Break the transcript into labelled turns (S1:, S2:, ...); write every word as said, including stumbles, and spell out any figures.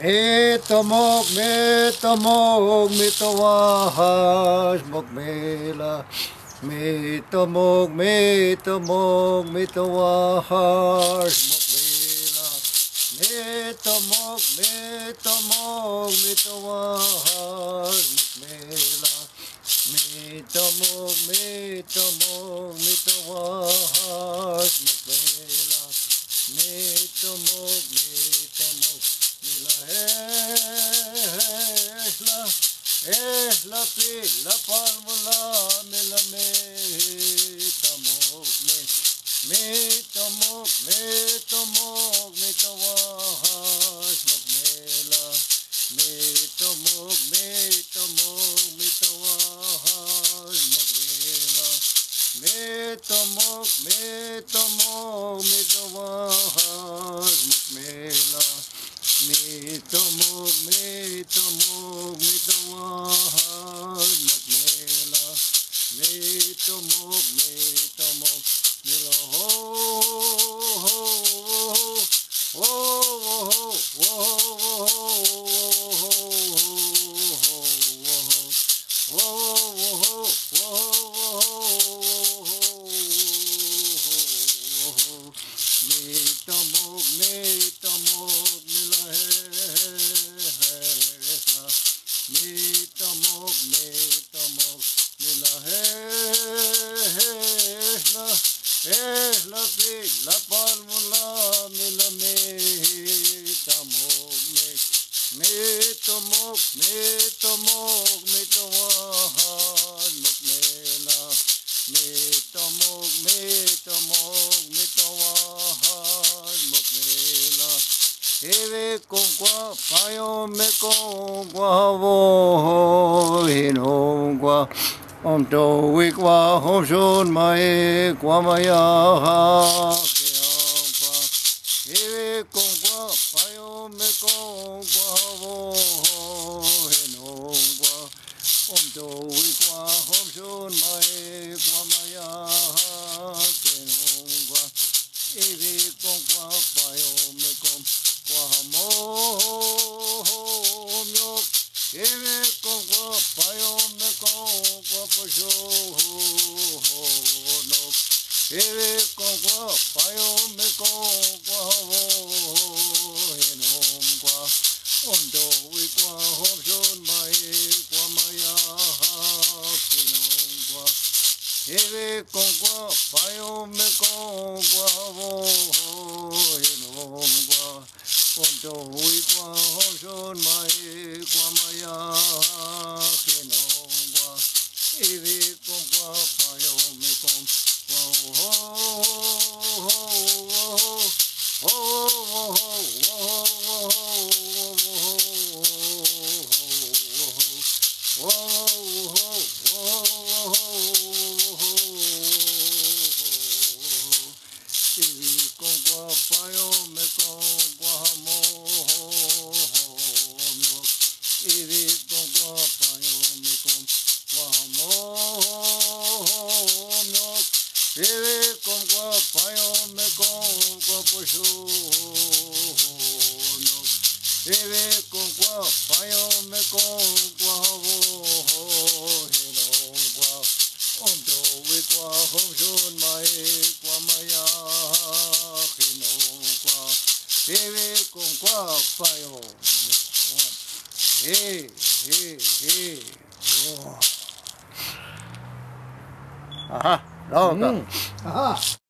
S1: Itomok mitomok mitawahas mokmela mitomok mitomok mitawahas mokmela mitomok mitomok mitawahas mokmela mitomok mitomok mitawahas mokmela mitomok mitomok Esla, esla pi, la palmula, me la me, tamok me, me tamok, me tamok, me tawahas, mok me la, me tamok, me tamok, me tawahas, mok me la, me tamok, me tamok, me tawahas, mok me la. Mitomok, mitomok, mitawahas mokmela. Mitomok, mitomok, mila ho ho ho ho ho Mitomok, mitomok, mitomok, mitomok, mila hesla, hesla pi, la palmula, mila mitomok, mitomok, mitomok, mitawahas mokmela, mitomok, mitomok, mitawahas mokmela. Eve con qua payo me con qua vo hino qua om to we qua hom shon mai qua maya ha qua eve con qua payo me con qua vo hino qua om to we qua hom shon mai qua maya ha qua eve con qua payo me con Guahamomyo, eve con guapayo me con guapoyo no, eve con guapayo me con guahavo enom gua, ondo we guahom son mai guamaya enom gua, eve con guapayo me con guahavo enom gua. Ondo we qua hom son mai qua maya hinongwa ivi con qua payo me con qua ho ho ho ivi con qua payo me con Eve con guapayo me con guapoyo no, eve con guapayo me con guavo no gua, ondo we gua hom shon mai gua maya no gua, eve con guapayo me con, hey hey hey, oh. Aha. No, mm. Aha.